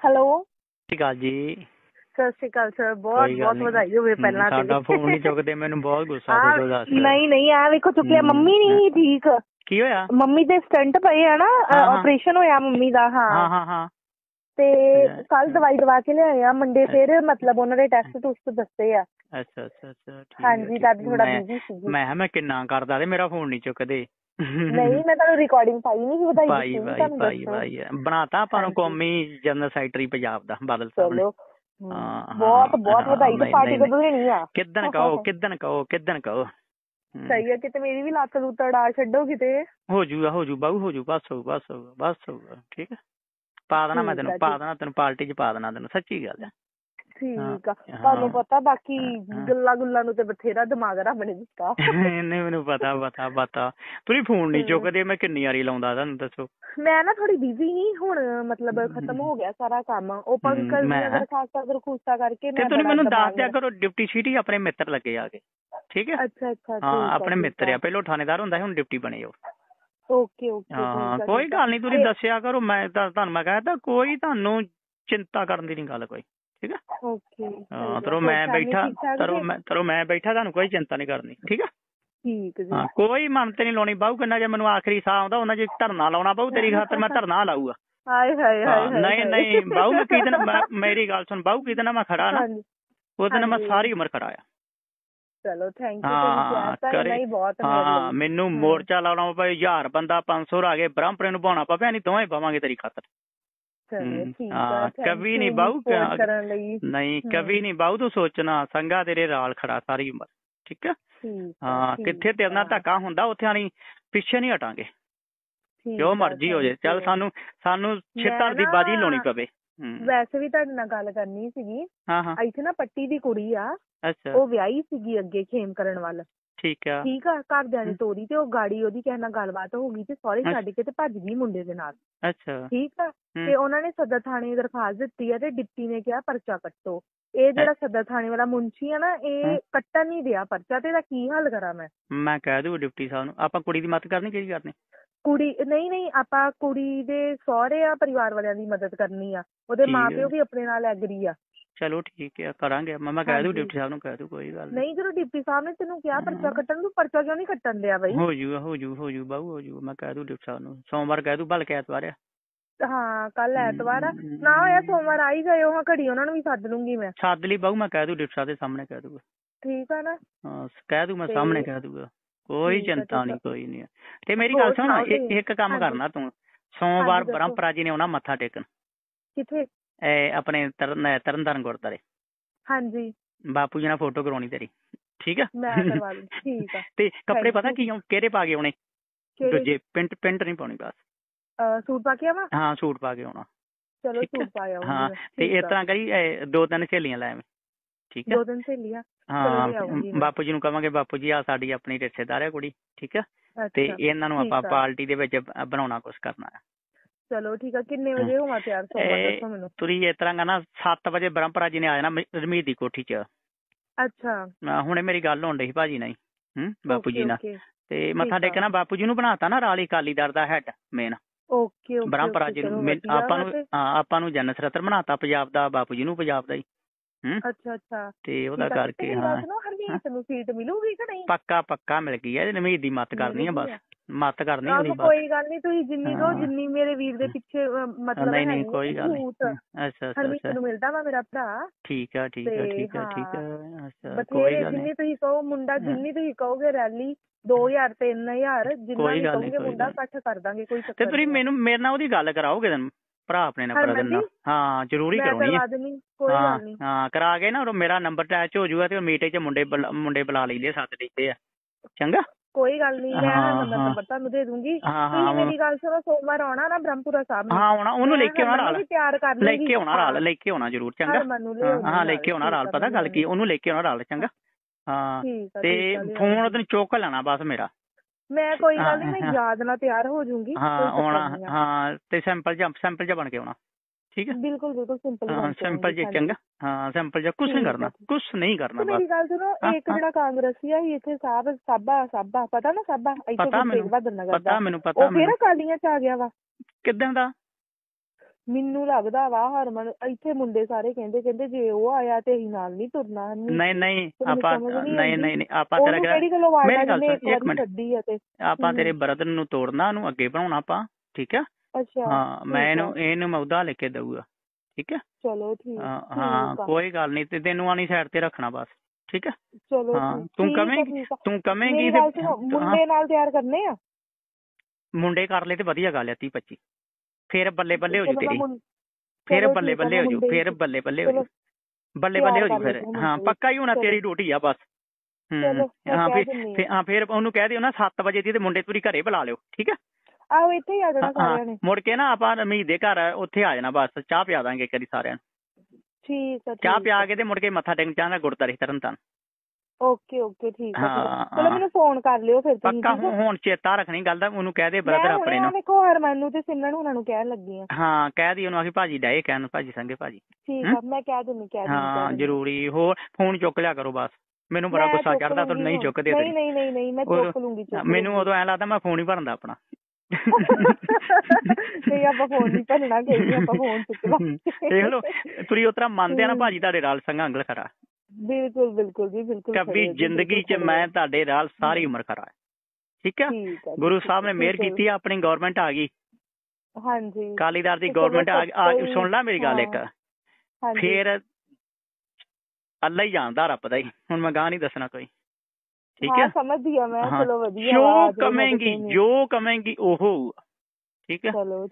Hello ਸਤਿ ਸ਼੍ਰੀ ਅਕਾਲ ਜੀ। ਸਤਿ ਸ਼੍ਰੀ ਅਕਾਲ ਸਰ, ਬਹੁਤ ਕੋਈ ਗੱਲ ਬਹੁਤ ਨੀ। ਵਧਾਈ ਹੋਵੇ ਪਹਿਲਾਂ ਤੇ। ਸਾਡਾ ਫੋਨ ਨਹੀਂ ਚੁੱਕਦੇ, ਮੈਨੂੰ ਬਹੁਤ ਗੁੱਸਾ ਹਾਂ ਸਗੋਂ ਦੱਸ। ਨਹੀਂ ਆ ਵੇਖੋ ਚੁੱਕਿਆ, ਮੰਮੀ ਨਹੀਂ ਠੀਕ। ਕੀ ਹੋਇਆ? ਮੰਮੀ ਦੇ ਸਟੰਟ ਪਏ ਆ ਨਾ, ਆਪਰੇਸ਼ਨ ਹੋਇਆ ਮੰਮੀ ਦਾ। ਹਾਂ ਤੇ ਕੱਲ ਦਵਾਈ ਦਵਾ ਕੇ ਲਿਆਏ ਆ, ਮੰਡੇ ਫਿਰ ਮਤਲਬ ਉਹਨਾਂ ਦੇ ਟੈਸਟ ਟੁਸਟ ਦੱਸੇ ਆ। ਅੱਛਾ ਠੀਕ ਹਾਂਜੀ ਦਾਦੀ ਥੋੜਾ ਬਿਜ਼ੀ ਸੀਗੀ। ਮੈਂ ਕਿੰਨਾ ਕਰਦਾ ਤੇ ਮੇਰਾ ਫੋਨ ਨਹੀਂ ਚੁੱਕਦੇ। ਨਹੀਂ ਮੈਂ ਤੁਹਾਨੂੰ ਰਿਕਾਰਡਿੰਗ ਪਾਈ ਨਹੀਂ ਸੀ, ਵਧਾਈ ਦਿੱਤੀ ਨਹੀਂ ਤੁਹਾਨੂੰ। ਭਾਈ ਬਣਾਤਾ ਆਪਾਂ ਨੂੰ ਕੌਮੀ ਜਨਰਲ ਸੈਕਟਰੀ ਪੰਜਾਬ ਦਾ ਬਾਦਲ ਸਾਹਿਬ ਨੇ। ਚਲੋ ਬਹੁਤ ਵਧਾਈ। ਤੇ ਪਾਰਟੀ ਕਦੋਂ ਦੇਣੀ ਆ? ਕਿੱਦਣ ਕਹੋ। ਸਹੀ ਹੈ, ਕਿਤੇ ਮੇਰੀ ਵੀ ਲੱਤ ਲੁੱਤ ਅੜਾ ਛੱਡੋ ਕਿਤੇ। ਹੋ ਜੂ ਬਾਹੂ ਬਸ ਹੋਊਗਾ ਠੀਕ ਹੈ। ਪਾ ਦੇਣਾ ਮੈਂ ਤੈਨੂੰ, ਤੈਨੂੰ ਪਾਰਟੀ ਚ ਪਾ ਦੇਣਾ ਤੈਨੂੰ, ਸੱਚੀ ਗੱਲ ਹੈ। ਠੀਕ ਆ, ਤੁਹਾਨੂੰ ਪਤਾ ਬਾਕੀ ਗੱਲਾਂ ਨੂੰ ਤੇ ਬਥੇਰਾ ਦਿਮਾਗ ਰੱਬ ਨੇ ਦਿੱਤਾ। ਨਹੀਂ ਮੈਨੂੰ ਪਤਾ ਤੁਸੀਂ ਫੋਨ ਨਹੀਂ ਚੁੱਕਦੇ, ਮੈਂ ਕਿੰਨੀ ਵਾਰੀ ਲਾਉਂਦਾ ਤੁਹਾਨੂੰ ਦੱਸੋ। ਮੈਂ ਨਾ ਥੋੜੀ ਬਿਜ਼ੀ ਨਹੀਂ, ਹੁਣ ਮਤਲਬ ਖਤਮ ਹੋ ਗਿਆ ਸਾਰਾ ਕੰਮ। ਉਹ ਪੰਕਜ ਦੀਆਂ ਦਰਖਾਸਤਾਂ ਕਰਕੇ ਤੇ ਤੁਸੀਂ ਮੈਨੂੰ ਦੱਸ ਦਿਆ ਕਰੋ, ਡਿਪਟੀ ਸਿਟੀ ਆਪਣੇ ਮਿੱਤਰ ਲੱਗੇ ਆ ਕੇ, ਠੀਕ ਹੈ। ਅੱਛਾ ਹਾਂ ਆਪਣੇ ਮਿੱਤਰ ਆ, ਪਹਿਲਾਂ ਥਾਣੇਦਾਰ ਹੁੰਦਾ ਸੀ, ਹੁਣ ਡਿਪਟੀ ਬਣੇ ਉਹ। ਓਕੇ ਹਾਂ ਕੋਈ ਗੱਲ ਨਹੀਂ, ਤੁਸੀਂ ਦੱਸਿਆ ਕਰੋ। ਮੈਂ ਤੁਹਾਨੂੰ ਮੈਂ ਕਹਿੰਦਾ ਕੋਈ ਤੁਹਾਨੂੰ ਚਿੰਤਾ ਕਰਨ ਦੀ ਨਹੀਂ ਗੱਲ ਕੋਈ, ਠੀਕ ਹੈ। ਹਾਂ ਤਰੋ ਮੈਂ ਬੈਠਾ ਤੁਹਾਨੂੰ ਕੋਈ ਚਿੰਤਾ ਨਹੀਂ ਕਰਨੀ, ਠੀਕ ਹੈ। ਹਾਂ ਕੋਈ ਮਨ ਤੇ ਨਹੀਂ ਲਾਉਣੀ ਬਾਹੂ, ਕਿੰਨਾ ਜੇ ਮੈਨੂੰ ਆਖਰੀ ਸਾਹ ਆਉਂਦਾ ਉਹਨਾਂ ਜੇ ਧਰਨਾ ਲਾਉਣਾ ਬਾਹੂ ਤੇਰੀ ਖਾਤਰ, ਮੈਂ ਧਰਨਾ ਲਾਊਗਾ। ਨਹੀਂ ਬਾਹੂ ਮੈਂ ਕਿਹਦੇ ਨਾਲ, ਮੇਰੀ ਗੱਲ ਸੁਣ ਬਾਹੂ, ਕਿਹਦੇ ਨਾਲ ਮੈਂ ਖੜਾ ਨਾ ਉਹਦੇ ਨਾਲ ਮੈਂ ਸਾਰੀ ਉਮਰ ਖੜਾ ਆ। ਚਲੋ ਥੈਂਕ ਯੂ। ਹਾਂ ਮੈਨੂੰ ਮੋਰਚਾ ਲਾਉਣਾ ਪਵੇ, 1000 ਬੰਦਾ 500 ਆ ਗਏ ਬ੍ਰਹਮਪੁਰੇ ਨੂੰ ਪਾਉਣਾ ਪਵੇ, ਅਸੀਂ ਦੋਵੇਂ ਪਾਵਾਂਗੇ ਤੇਰੀ ਖਾਤਰ। ਕਵੀ ਨਹੀਂ ਬਾਹੂ, ਨਹੀਂ ਕਵੀ ਨਹੀਂ ਬਾਹੂ ਤੂੰ ਸੋਚਣਾ, ਸੰਗਾ ਤੇਰੇ ਨਾਲ ਖੜਾ ਸਾਰੀ ਉਮਰ, ਠੀਕ ਹੈ। ਹਾਂ ਕਿੱਥੇ ਤੇਰੇ ਨਾਲ ਧੱਕਾ ਹੁੰਦਾ ਉੱਥੇ ਆਣੀ ਪਿੱਛੇ ਨਹੀਂ ਹਟਾਂਗੇ, ਜੋ ਮਰਜ਼ੀ ਹੋ ਜਾਏ। ਚੱਲ ਸਾਨੂੰ ਛਿੱਤਰ ਦੀ ਬਾਜੀ ਲਾਉਣੀ ਪਵੇ। ਵੈਸੇ ਵੀ ਤੁਹਾਡੇ ਨਾਲ ਗੱਲ ਕਰਨੀ ਸੀਗੀ। ਇੱਥੇ ਨਾ ਪੱਟੀ ਦੀ ਕੁੜੀ ਆ, ਅੱਛਾ ਉਹ ਵਿਆਹੀ ਸੀਗੀ ਅੱਗੇ ਖੇਮ ਕਰਨ ਵੱਲ, ਠੀਕ ਆ ਘਰਦਿਆਂ ਨੇ ਤੋਰੀ ਤੇ ਉਹ ਗਾੜੀ ਉਹਦੀ ਕਿਸੇ ਨਾਲ ਗੱਲਬਾਤ ਹੋ ਗਈ ਤੇ ਸਹੁਰੇ ਛੱਡ ਕੇ ਤੇ ਭੱਜ ਗਈ ਮੁੰਡੇ ਦੇ ਨਾਲ। ਅੱਛਾ ਠੀਕ ਆ, ਤੇ ਉਹਨਾਂ ਨੇ ਸਦਰ ਥਾਣੇ ਦਰਖਾਸਤ ਦਿੱਤੀ ਆ ਤੇ ਡਿਪਟੀ ਨੇ ਕਿਹਾ ਪਰਚਾ ਕੱਟੋ। ਇਹ ਜਿਹੜਾ ਸਦਰ ਥਾਣੇ ਵਾਲਾ ਮੁੰਸ਼ੀ ਆ ਨਾ, ਇਹ ਕੱਟਣ ਨਹੀਂ ਰਿਹਾ ਪਰਚਾ, ਤੇ ਇਹਦਾ ਕੀ ਹੱਲ ਕਰਾਂ ਮੈਂ ਕਹਿ ਦੂ ਡਿਪਟੀ ਸਾਹਿਬ ਨੂੰ, ਆਪਾਂ ਕੁੜੀ ਦੀ ਮਦਦ ਕਰਨੀ, ਕਿਹੜੀ ਕਰਨੀ? ਕੁੜੀ ਨਹੀਂ ਆਪਾਂ ਕੁੜੀ ਦੇ ਸਹੁਰੇ ਆ ਪਰਿਵਾਰ ਵਾਲਿਆਂ ਦੀ ਮਦਦ ਕਰਨੀ ਆ, ਉਹਦੇ ਮਾਂ ਪਿਓ ਵੀ ਆਪਣੇ ਨਾਲ ਐਗਰੀ ਆ। ਚਲੋ ਠੀਕ ਹੈ ਕਰਾਂਗੇ, ਮੈਂ ਕਹਿ ਦੂ ਡਿਪਟੀ ਸਾਹਿਬ ਨੂੰ, ਕਹਿ ਦੂ ਕੋਈ ਗੱਲ ਨਹੀਂ। ਜਦੋਂ ਡਿਪਟੀ ਸਾਹਿਬ ਨੇ ਤੈਨੂੰ ਕਿਹਾ ਪਰਚਾ ਕੱਟਣ ਨੂੰ, ਪਰਚਾ ਕਿਉਂ ਨਹੀਂ ਕੱਟਣ ਦਿਆ ਬਈ? ਹੋ ਜੂ ਬਾਹੂ ਹੋ ਜੂ, ਮੈਂ ਕਹਿ ਦੂ ਡਿਪਟੀ ਸਾਹਿਬ ਨੂੰ, ਸੋਮਵਾਰ ਕਹਿ ਦੂ ਬਲਕਿ ਐਤਵਾਰ ਆ। ਹਾਂ ਕੱਲ ਐਤਵਾਰ ਆ, ਨਾ ਹੋਇਆ ਸੋਮਵਾਰ ਆ ਹੀ ਗਏ, ਉਹ ਘੜੀ ਉਹਨਾਂ ਨੂੰ ਵੀ ਸੱਦ ਲੂੰਗੀ ਮੈਂ। ਸੱਦ ਲਈ ਬਾਹੂ, ਮੈਂ ਕਹਿ ਦੂ ਡਿਪਟੀ ਸਾਹਿਬ ਦੇ ਸਾਹਮਣੇ ਕਹਿ ਦੂਗਾ। ਠੀਕ ਆ ਨਾ, ਹਾਂ ਕਹਿ ਦੂ, ਮੈਂ ਸਾਹਮਣੇ ਕਹਿ ਦੂਗਾ, ਕੋਈ ਚਿੰਤਾ ਨਹੀਂ ਕੋਈ ਨਹੀਂ। ਤੇ ਮੇਰੀ ਗੱਲ ਸੁਣ, ਇੱਕ ਕੰਮ ਕਰਨਾ ਤੂੰ, ਸੋਮਵਾਰ ਬ੍ਰਹਮਪੁਰਾ ਜੀ ਨੇ ਆਉਣਾ ਮੱਥਾ ਟੇਕਣ। ਕਿੱਥੇ? ਆਪਣੇ ਤਰਨਤਾਰਨ ਗੁਰਦੁਆਰੇ। ਹਾਂਜੀ ਬਾਪੂ ਜੀ ਨਾਲ ਫੋਟੋ ਕਰਾਉਣੀ ਤੇਰੀ, ਠੀਕ ਆ। ਮੈਂ ਕਰਵਾ ਲੂੰ, ਠੀਕ ਆ। ਤੇ ਕੱਪੜੇ ਪਤਾ ਕੀ ਕਿਹੜੇ ਪਾ ਕੇ ਆਉਣੇ? ਦੂਜੇ ਪਿੰਟ ਨਹੀਂ ਪਾਉਣੀ, ਬਸ ਸੂਟ ਪਾ ਕੇ ਆਵਾਂ? ਹਾਂ ਸੂਟ ਪਾ ਕੇ ਆਉਣਾ। ਚਲੋ ਸੂਟ ਪਾ ਆਵਾਂਗੀ। ਹਾਂ ਤੇ ਇਸ ਤਰ੍ਹਾਂ ਕਰੀ, 2-3 ਸਹੇਲੀਆਂ ਲੈ ਆਵੇਂ, ਠੀਕ ਹੈ। 2-3 ਸਹੇਲੀਆਂ? ਹਾਂ ਬਾਪੂ ਜੀ ਨੂੰ ਕਵਾਂਗੇ, ਬਾਪੂ ਜੀ ਆ ਸਾਡੀ ਆਪਣੀ ਰਿਸ਼ਤੇਦਾਰ ਹੈ ਕੁੜੀ, ਠੀਕ ਆ, ਤੇ ਇਹਨਾਂ ਨੂੰ ਆਪਾਂ ਪਾਰਟੀ ਦੇ ਵਿੱਚ ਬਣਾਉਣਾ ਕੁਛ ਕਰਨਾ ਹੈ। ਚਲੋ ਠੀਕ ਆ, ਕਿੰਨੇ ਵਜੇ ਹੋਵਾਂ ਤਿਆਰ? ਦੱਸੋ ਮੈਨੂੰ। ਤੁਸੀਂ ਇਸ ਤਰ੍ਹਾਂ ਕਰਨਾ, 7 ਵਜੇ ਬ੍ਰਹਮਪੁਰਾ ਜੀ ਨੇ ਆ ਜਾਣਾ ਰਮੀਤ ਦੀ ਕੋਠੀ 'ਚ। ਅੱਛਾ ਹੁਣੇ ਮੇਰੀ ਗੱਲ ਹੋਣ ਡਈ ਸੀ ਭਾਜੀ ਨਾਲ, ਬਾਪੂ ਜੀ ਨਾਲ, ਤੇ ਮੱਥਾ ਟੇਕਣਾ ਬਾਪੂ ਜੀ ਨੂੰ ਬਣਾਤਾ ਨਾ ਰਾਲੀ ਅਕਾਲੀ ਦਲ ਦਾ ਹੈਡ ਮੇਨ। ਬ੍ਰਹਮਪੁਰਾ ਜੀ ਨੂੰ ਆਪਾਂ ਨੂੰ ਜਨਰਲ ਸਕੱਤਰ ਬਣਾਤਾ ਪੰਜਾਬ ਦਾ, ਬਾਪੂ ਜੀ ਨੂੰ ਪੰਜਾਬ ਦਾ ਹੀ। ਅੱਛਾ ਤੇ ਉਹਦਾ ਕਰਕੇ ਹਰਮੀਤ ਨੂੰ ਸੀਟ ਮਿਲੂਗੀ ਕਿ ਨਹੀਂ? ਪੱਕਾ ਮਿਲ ਗਈ ਹੈ, ਰਮੀਤ ਦੀ ਮੱਤ ਕਰਨੀ ਆ, ਬਸ ਮੱਤ ਕਰਨੀ ਹੋਣੀ। ਕੋਈ ਗੱਲ ਨਹੀਂ, ਤੁਸੀਂ ਜਿੰਨੀ ਕਹੋ, ਜਿੰਨੀ ਮੇਰੇ ਵੀਰ ਦੇ ਪਿੱਛੇ ਮਤਲਬ ਨਹੀਂ ਕੋਈ ਗੱਲ ਨਹੀਂ। ਹਰਮੀਤ ਨੂੰ ਮਿਲਦਾ ਵਾ ਮੇਰਾ ਭਰਾ। ਠੀਕ ਆ ਬਥੇਰੇ ਜਿੰਨੀ ਤੁਸੀਂ ਕਹੋ ਮੁੰਡਾ, ਜਿੰਨੀ ਤੁਸੀਂ ਕਹੋਗੇ ਰੈਲੀ 2000 3000 ਜਿੰਨਾ ਵੀ ਕਹੋਗੇ ਮੁੰਡਾ ਇਕੱਠ ਕਰ ਦਾਂਗੇ, ਕੋਈ ਚੱਕਰ ਨਹੀਂ। ਤੁਸੀਂ ਮੇਰੇ ਨਾਲ ਉਹਦੀ ਗੱਲ ਕਰਾਓਗੇ ਤੈਨੂੰ, ਭਰਾ ਆਪਣੇ ਨਾਲ ਕਰਾ ਦੇਣਾ। ਹਾਂ ਜ਼ਰੂਰੀ ਕਰਾਉਣੀ ਹੈ। ਹਾਂ ਕਰਾ ਕੇ ਨਾ ਮੇਰਾ ਨੰਬਰ ਅਟੈਚ ਹੋ ਜੂਗਾ, ਤੇ ਮੀਟਿੰਗ 'ਚ ਮੁੰਡੇ ਬੁਲਾ ਲੈਂਦੇ, ਸੱਦ ਲੈਂਦੇ ਆ। ਚੰਗਾ ਕੋਈ ਗੱਲ ਨਹੀਂ, ਮੈਂ ਨੰਬਰ ਤੁਹਾਨੂੰ ਦੇ ਦੂੰਗੀ। ਤੁਸੀਂ ਮੇਰੀ ਗੱਲ ਸੁਣੋ, ਸੋਮਵਾਰ ਆਉਣਾ ਨਾ ਬ੍ਰਹਮਪੁਰਾ ਸਾਹਿਬ? ਹਾਂ ਆਉਣਾ, ਉਹਨੂੰ ਲੈ ਕੇ ਆਉਣਾ ਨਾਲ, ਤਿਆਰ ਕਰ ਲੈ ਕੇ ਆਉਣਾ ਜ਼ਰੂਰ। ਚੰਗਾ ਹਾਂ ਲੈ ਕੇ ਆਉਣਾ ਨਾਲ, ਪਤਾ ਗੱਲ ਕੀ, ਉਹਨੂੰ ਲੈ ਕੇ ਆਉਣਾ ਨਾਲ। ਚੰਗਾ ਹਾਂ ਤੇ ਫੋਨ ਉਹਨੂੰ ਚੁੱਕ ਲੈਣਾ ਬਸ ਮੇਰਾ। ਮੈਂ ਕੋਈ ਗੱਲ ਨਹੀਂ, ਮੈਂ ਯਾਦ ਨਾਲ ਤਿਆਰ ਹੋ ਜੂੰਗੀ। ਹਾਂ ਆਉਣਾ, ਹਾਂ ਤੇ ਸਿੰਪਲ ਜਿਹਾ ਬਣ ਕੇ ਆਉਣਾ, ਠੀਕ ਹੈ। ਬਿਲਕੁਲ ਸਿੰਪਲ ਜਿਹਾ। ਚੰਗਾ ਹਾਂ ਸਿੰਪਲ ਜਿਹਾ, ਕੁਛ ਨਹੀਂ ਕਰਨਾ। ਮੇਰੀ ਗੱਲ ਸੁਣੋ, ਇੱਕ ਜਿਹੜਾ ਕਾਂਗਰਸੀ ਆ ਇੱਥੇ ਸਾਬਾ ਪਤਾ ਨਾ, ਸਾਬਾ ਇੱਥੇ ਪਤਾ ਮੈਨੂੰ, ਉਹ ਫਿਰ ਅਕਾਲੀਆਂ 'ਚ ਆ ਗਿਆ ਵਾ। ਕਿੱਦਾਂ ਦਾ? ਮੈਨੂੰ ਲੱਗਦਾ ਵਾ ਹਰਮਨ ਇੱਥੇ ਮੁੰਡੇ ਸਾਰੇ ਕਹਿੰਦੇ ਜੇ ਉਹ ਆਇਆ ਤੇ ਅਸੀਂ ਨਾਲ ਨਹੀਂ ਤੁਰਨਾ। ਨਹੀਂ ਆਪਾਂ ਨਹੀਂ ਆਪਾਂ ਤੇਰਾ ਮੇਰੀ ਗੱਲ ਇੱਕ ਮਿੰਟ ਛੱਡੀ ਆ ਤੇ ਆਪਾਂ ਤੇਰੇ ਬ੍ਰਦਰ ਨੂੰ ਤੋੜਨਾ, ਉਹਨੂੰ ਅੱਗੇ ਬਣਾਉਣਾ ਆਪਾਂ, ਠੀਕ ਹੈ। ਅੱਛਾ ਹਾਂ ਮੈਂ ਇਹਨੂੰ ਮੈਂ ਉਹਦਾ ਲੈ ਕੇ ਦਊਗਾ, ਠੀਕ ਹੈ। ਚਲੋ ਠੀਕ। ਹਾਂ ਕੋਈ ਗੱਲ ਨਹੀਂ, ਤੇ ਤੈਨੂੰ ਆਣੀ ਸਾਈਡ ਤੇ ਰੱਖਣਾ ਬਸ, ਠੀਕ ਹੈ। ਚਲੋ ਹਾਂ ਤੂੰ ਕਵੇਂਗੀ ਮੁੰਡੇ ਨਾਲ ਤਿਆਰ ਕਰਨੇ ਆ, ਮੁੰਡੇ ਕਰ ਲੈ ਤੇ ਵਧੀਆ ਗੱਲ ਆ 30-25, ਫਿਰ ਬੱਲੇ ਬੱਲੇ ਹੋ ਜੂ ਤੇਰੀ, ਫਿਰ ਬੱਲੇ ਬੱਲੇ ਹੋ ਜੂ, ਫਿਰ ਬੱਲੇ ਬੱਲੇ ਹੋ ਜੂ, ਬੱਲੇ ਬੱਲੇ ਹੋ ਜੂ ਫਿਰ। ਹਾਂ ਪੱਕਾ ਹੀ ਹੋਣਾ, ਤੇਰੀ ਡਿਊਟੀ ਆ ਬਸ। ਹਾਂ ਫਿਰ ਉਹਨੂੰ ਕਹਿ ਦਿਓ ਨਾ 7 ਵਜੇ ਦੀ, ਤੇ ਮੁੰਡੇ ਪੂਰੀ ਘਰੇ ਬੁਲਾ ਲਿਓ, ਠੀਕ ਹੈ। ਆਹੋ ਇੱਥੇ ਹੀ ਆ ਜਾਣਾ ਸਾਰਿਆਂ ਨੇ। ਮੁੜ ਕੇ ਨਾ ਆਪਾਂ ਰਮੀਤ ਦੇ ਘਰ ਉੱਥੇ ਆ ਜਾਣਾ, ਬਸ ਚਾਹ ਪਿਆ ਦਾਂਗੇ ਕਦੀ ਸਾਰਿਆਂ ਨੂੰ, ਠੀਕ ਹੈ। ਚਾਹ ਪਿਆ ਕੇ ਤੇ ਮੁੜ ਕੇ ਮੱਥਾ ਟੇਕ ਜਾਣਾ ਗੁਰਦੁਆਰੇ ਤਰਨਤਾਰਨ। ਓਕੇ ਠੀਕ ਹੈ। ਚਲੋ ਮੈਨੂੰ ਫੋਨ ਕਰ ਲਿਓ ਫਿਰ ਤੁਸੀਂ, ਪੱਕਾ। ਹੁਣ ਚੇਤਾ ਰੱਖਣੀ ਗੱਲ ਦਾ, ਉਹਨੂੰ ਕਹਿ ਦੇ ਬ੍ਰਦਰ ਆਪਣੇ ਨੂੰ। ਦੇਖੋ ਹਰਮਨ ਨੂੰ ਤੇ ਸਿਮਰਨ ਉਹਨਾਂ ਨੂੰ ਕਹਿਣ ਲੱਗੀ ਆ। ਹਾਂ ਕਹਿ ਦੀ ਉਹਨੂੰ, ਆਖੀ ਭਾਜੀ ਡਏ ਕਹਿਣ, ਭਾਜੀ ਸੰਗੇ ਭਾਜੀ। ਠੀਕ ਆ, ਮੈਂ ਕਹਿ ਦਿੰਦੀ। ਹਾਂ ਜ਼ਰੂਰੀ। ਹੋਰ ਫੋਨ ਚੁੱਕ ਲਿਆ ਕਰੋ ਬਸ, ਮੈਨੂੰ ਬੜਾ ਗੁੱਸਾ ਚੜਦਾ ਤੁਹਾਨੂੰ ਨਹੀਂ ਚੁੱਕਦੇ। ਨਹੀਂ ਮੈਂ ਚੁੱਕ ਲੂੰਗੀ। ਮੈਨੂੰ ਉਦੋਂ ਐਂ ਲੱਗਦਾ ਮੈਂ ਫੋਨ ਹੀ ਭਰਦਾ ਆਪਣਾ। ਨਹੀਂ ਆਪਾਂ ਫੋਨ ਨਹੀਂ ਭਰਨਾ, ਕਹੀ ਆਪਾਂ ਫੋਨ ਚੁੱਕਣਾ। ਦੇਖ ਲਓ ਤੁਸੀਂ ਉਸ ਤਰ੍ਹਾਂ ਮੰਨਦੇ ਆ ਨਾ ਭਾਜੀ ਤੁਹਾਡੇ ਨਾਲ ਸੰਗਾ ਅੰਗਲ ਖਰਾ। ਬਿਲਕੁਲ ਜੀ ਬਿਲਕੁਲ। ਕਦੀ ਜ਼ਿੰਦਗੀ 'ਚ ਮੈਂ ਤੁਹਾਡੇ ਨਾਲ ਸਾਰੀ ਉਮਰ ਖਰਾ, ਠੀਕ ਹੈ। ਗੁਰੂ ਸਾਹਿਬ ਨੇ ਮਿਹਰ ਕੀਤੀ, ਆਪਣੀ ਗੌਰਮੈਂਟ ਆ ਗਈ। ਹਾਂਜੀ ਅਕਾਲੀਦਾਰ ਦੀ ਗੌਰਮੈਂਟ ਆ ਗਈ। ਸੁਣ ਲੈ ਮੇਰੀ ਗੱਲ ਇੱਕ, ਫਿਰ ਅੱਲਾ ਹੀ ਜਾਣਦਾ, ਰੱਬ ਦਾ ਹੀ। ਹੁਣ ਮੈਂ ਗਾਹ ਨਹੀਂ ਦੱਸਣਾ ਕੋਈ, ਠੀਕ ਹੈ। ਸਮਝਦੀ ਆ ਮੈਂ। ਚਲੋ ਵਧੀਆ। ਜੋ ਕਮੇਂਗੀ ਉਹ ਹੋਊਗਾ, ਠੀਕ ਹੈ। ਚਲੋ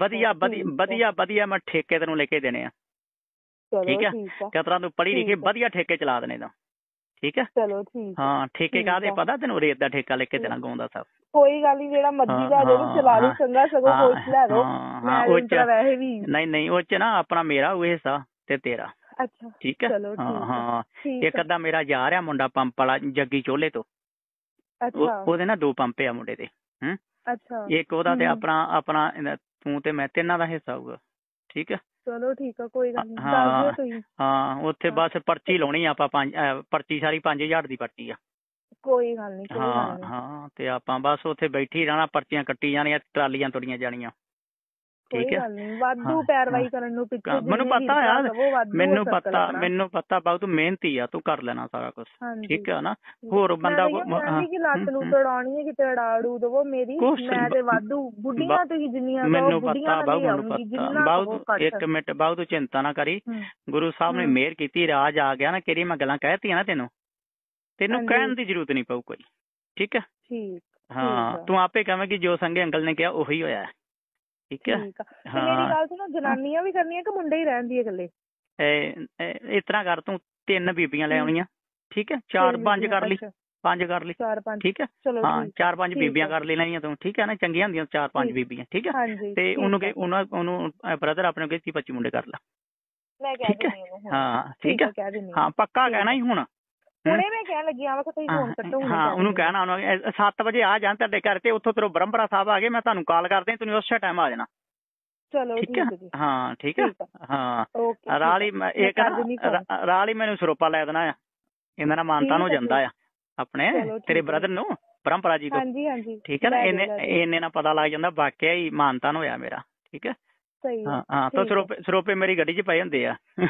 ਵਧੀਆ ਮੈਂ ਠੇਕੇ ਤੈਨੂੰ ਲੈ ਕੇ ਦੇਣੇ ਆ, ਠੀਕ ਹੈ। ਕਿਤਰਾ ਤੂੰ ਪੜ੍ਹੀ ਲਿਖੀ, ਵਧੀਆ ਠੇਕੇ ਚਲਾ ਦੇਣੇ ਦਾ, ਠੀਕ ਹੈ। ਚਲੋ ਠੀਕ। ਹਾਂ ਠੇਕੇ ਕਾਹਦੇ ਪਤਾ ਤੈਨੂੰ? ਰੇਤ ਦਾ ਠੇਕਾ ਲੈ ਕੇ ਦੇਣਾ ਗਾਉਂਦਾ ਸਾਹਿਬ। ਕੋਈ ਗੱਲ ਨਹੀਂ, ਜਿਹੜਾ ਮਰਜ਼ੀ ਦਾ ਦੇ ਚਲਾ ਲਓ, ਚੰਗਾ ਸਗੋਂ ਪੁੱਛ ਲੈ ਲਓ। ਵੈਸੇ ਵੀ ਨਹੀਂ ਉਹ 'ਚ ਨਾ ਆਪਣਾ ਮੇਰਾ ਉਹ ਹਿੱਸਾ ਤੇ ਤੇਰਾ, ਅੱਛਾ ਠੀਕ ਹੈ। ਹਾਂ ਇੱਕ ਅੱਧਾ ਮੇਰਾ ਯਾਰ ਆ ਮੁੰਡਾ ਪੰਪ ਵਾਲਾ, ਜੱਗੀ ਚੋਲੇ ਤੋਂ। ਉਹਦੇ ਨਾ 2 ਪੰਪ ਆ ਮੁੰਡੇ ਦੇ। ਅੱਛਾ ਇੱਕ ਉਹਦਾ ਤੇ ਆਪਣਾ ਤੂੰ ਤੇ ਮੈਂ, ਤਿੰਨਾਂ ਦਾ ਹਿੱਸਾ ਹੋਊਗਾ, ਠੀਕ ਹੈ। ਚਲੋ ਠੀਕ ਆ, ਕੋਈ ਗੱਲ ਨਹੀਂ। ਹਾਂ ਉੱਥੇ ਬਸ ਪਰਚੀ ਲਾਉਣੀ ਆਪਾਂ, ਪਰਚੀ ਸਾਰੀ 5000 ਦੀ ਪਰਚੀ ਆ। ਕੋਈ ਗੱਲ ਨਹੀਂ। ਹਾਂ ਤੇ ਆਪਾਂ ਬਸ ਉੱਥੇ ਬੈਠੀ ਰਹਿਣਾ, ਪਰਚੀਆਂ ਕੱਟੀ ਜਾਣੀਆਂ, ਟਰਾਲੀਆਂ ਤੁਰੀਆਂ ਜਾਣੀਆਂ, ਠੀਕ ਹੈ। ਵਾਧੂ ਪੈਰਵਾਈ ਕਰਨ ਨੂੰ ਪਿੱਛੇ ਮੈਨੂੰ ਪਤਾ ਯਾਰ, ਮੈਨੂੰ ਪਤਾ ਬਾਬੂ ਤੂੰ ਮਿਹਨਤੀ ਆ, ਤੂੰ ਕਰ ਲੈਣਾ ਸਾਰਾ ਕੁਝ, ਠੀਕ ਹੈ ਨਾ। ਹੋਰ ਬੰਦਾ ਲੱਤ ਨੂੰ ਤੜਾਉਣੀ ਹੈ, ਕਿਤੇ ਅੜਾੜੂ ਦਵੋ ਮੇਰੀ, ਮੈਂ ਤੇ ਵਾਧੂ ਬੁੱਢੀਆਂ ਤੁਸੀਂ ਜਿੰਨੀਆਂ ਮੈਨੂੰ ਪਤਾ ਬਾਬੂ, ਮੈਨੂੰ ਪਤਾ ਬਾਬੂ। ਇੱਕ ਮਿੰਟ ਬਾਬੂ, ਤੂੰ ਚਿੰਤਾ ਨਾ ਕਰੀ। ਗੁਰੂ ਸਾਹਿਬ ਨੇ ਮਿਹਰ ਕੀਤੀ, ਰਾਜ ਆ ਗਿਆ ਨਾ। ਕਿਹੜੀ ਮੈਂ ਗੱਲਾਂ ਕਹਿਤੀਆਂ ਨਾ ਤੈਨੂੰ ਕਹਿਣ ਦੀ ਜ਼ਰੂਰਤ ਨਹੀਂ ਪਊ ਕੋਈ, ਠੀਕ ਹੈ। ਹਾਂ ਤੂੰ ਆਪੇ ਕਹੇਂਗੀ ਜੋ ਸੰਗੇ ਅੰਕਲ ਨੇ ਕਿਹਾ ਉਹੀ ਹੋਇਆ, ਠੀਕ ਹੈ। ਮੇਰੀ ਗੱਲ ਸੁਣੋ, ਜਨਾਨੀਆਂ ਵੀ ਕਰਨੀਆਂ ਕਿ ਮੁੰਡੇ ਹੀ ਰਹਿੰਦੀ ਹੈ ਇਕੱਲੇ? ਇਸ ਤਰ੍ਹਾਂ ਕਰ, ਤੂੰ 3 ਬੀਬੀਆਂ ਲੈ ਆਉਣੀਆਂ, ਠੀਕ ਹੈ। 4-5 ਕਰ ਲਈ, 5 ਕਰ ਲਈ, ਠੀਕ ਹੈ। ਹਾਂ 4-5 ਬੀਬੀਆਂ ਕਰ ਲੈਣੀਆਂ ਤੂੰ, ਠੀਕ ਹੈ ਨਾ। ਚੰਗੀਆਂ ਹੁੰਦੀਆਂ 4-5 ਬੀਬੀਆਂ, ਠੀਕ ਹੈ। ਤੇ ਉਹਨੂੰ ਬ੍ਰਦਰ ਆਪਣੇ ਨੂੰ 25 ਮੁੰਡੇ ਕਰ ਲਾ, ਠੀਕ ਹੈ। ਹਾਂ ਠੀਕ ਹੈ। ਹਾਂ ਪੱਕਾ ਕਹਿਣਾ ਹੀ ਹੁਣ। ਹੁਣੇ ਮੈਂ ਕਹਿਣ ਲੱਗੀ ਆ, ਤੁਸੀਂ ਫੋਨ ਕੱਟੋ। ਹਾਂ ਉਹਨੂੰ ਕਹਿਣਾ 7 ਵਜੇ ਆ ਜਾਣ ਤੁਹਾਡੇ ਘਰ, ਤੇ ਉੱਥੋਂ ਤੇਰੋਂ ਬ੍ਰਹਮਪੁਰਾ ਸਾਹਿਬ ਆ ਗਏ, ਮੈਂ ਤੁਹਾਨੂੰ ਕਾਲ ਕਰਦੇ, ਤੁਸੀਂ ਉਸੇ ਟਾਈਮ ਆ ਜਾਣਾ। ਚਲੋ ਠੀਕ ਹੈ। ਹਾਂ ਠੀਕ ਹੈ। ਹਾਂ ਰਾਲੀ ਮੈਨੂੰ ਸਰੋਪਾ ਲੈ ਦੇਣਾ ਆ, ਇਹਨਾਂ ਨਾਲ ਮਾਨਤਾਨ ਹੋ ਜਾਂਦਾ ਆ ਆਪਣੇ ਤੇਰੇ ਬ੍ਰਦਰ ਨੂੰ, ਬ੍ਰਹਮਪੁਰਾ ਜੀ ਤੋਂ, ਠੀਕ ਹੈ ਨਾ। ਇੰਨੇ ਨਾਲ ਪਤਾ ਲੱਗ ਜਾਂਦਾ ਵਾਕਿਆ ਹੀ ਮਾਨਤਾਨ ਹੋਇਆ ਮੇਰਾ, ਠੀਕ ਹੈ। ਹਾਂ ਤਾਂ ਸਰੋਪੇ ਮੇਰੀ ਗੱਡੀ 'ਚ ਪਏ ਹੁੰਦੇ ਆ।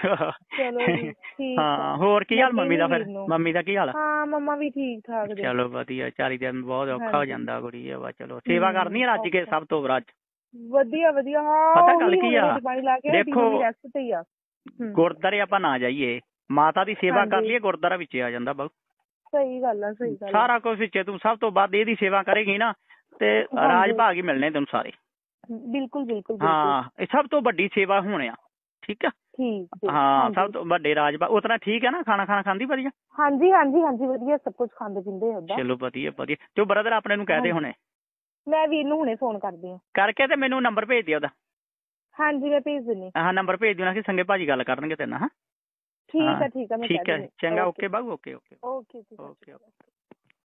ਹਾਂ ਹੋਰ ਕੀ ਹਾਲ ਮੰਮੀ ਦਾ? ਫਿਰ ਮੰਮੀ ਦਾ ਕੀ ਹਾਲ? ਹਾਂ ਮੰਮਾ ਵੀ ਠੀਕ ਠਾਕ। ਚਲੋ ਵਧੀਆ, 40 ਦਿਨ ਬਹੁਤ ਔਖਾ ਹੋ ਜਾਂਦਾ ਕੁੜੀ ਆ। ਚਲੋ ਸੇਵਾ ਕਰਨੀ ਹੈ ਰੱਜ ਕੇ, ਸਭ ਤੋਂ ਰੱਜ। ਵਧੀਆ। ਹਾਂ ਪਤਾ ਗੱਲ ਕੀ ਆ, ਦੇਖੋ ਗੁਰਦੁਆਰੇ ਆਪਾਂ ਨਾ ਜਾਈਏ, ਮਾਤਾ ਦੀ ਸੇਵਾ ਕਰ ਲਈਏ, ਗੁਰਦੁਆਰਾ ਵਿੱਚ ਆ ਜਾਂਦਾ ਬਹੁਤ। ਸਹੀ ਗੱਲ ਆ, ਸਾਰਾ ਕੁਝ ਵਿੱਚ। ਤੂੰ ਸਭ ਤੋਂ ਵੱਧ ਇਹਦੀ ਸੇਵਾ ਕਰੇਗੀ ਨਾ ਤੇ ਰਾਜ ਭਾਗ ਹੀ ਮਿਲਣੇ ਤੈਨੂੰ ਸਾਰੇ। ਬਿਲਕੁਲ। ਹਾਂ ਇਹ ਸਭ ਤੋਂ ਵੱਡੀ ਸੇਵਾ ਹੋਣੀ ਆ, ਠੀਕ ਆ। ਹਾਂ ਸਭ ਤੋਂ ਵੱਡੇ ਰਾਜ ਭਾਗ। ਉਤਨਾ ਠੀਕ ਹੈ ਨਾ, ਖਾਣਾ ਖਾਂਦੀ ਵਧੀਆ? ਹਾਂਜੀ ਵਧੀਆ, ਸਭ ਕੁਝ ਖਾਂਦੇ ਪੀਂਦੇ ਆ। ਚਲੋ ਵਧੀਆ। ਤੇ ਬ੍ਰਦਰ ਆਪਣੇ ਨੂੰ ਕਹਿ ਦੇ ਹੁਣੇ। ਮੈਂ ਵੀਰ ਨੂੰ ਹੁਣੇ ਫੋਨ ਕਰਦੀ ਆ ਕਰਕੇ, ਤੇ ਮੈਨੂੰ ਨੰਬਰ ਭੇਜ ਦਿਓ ਉਹਦਾ। ਹਾਂਜੀ ਮੈਂ ਭੇਜ ਦਿੰਦੀ। ਹਾਂ ਨੰਬਰ ਭੇਜ ਦਿਓ ਨਾ, ਕਿ ਸੰਗੇ ਭਾਜੀ ਗੱਲ ਕਰਨਗੇ ਤੇਰੇ ਨਾਲ। ਹਾਂ ਠੀਕ ਹੈ। ਚੰਗਾ, ਓਕੇ ਬਾਬੂ, ਓਕੇ।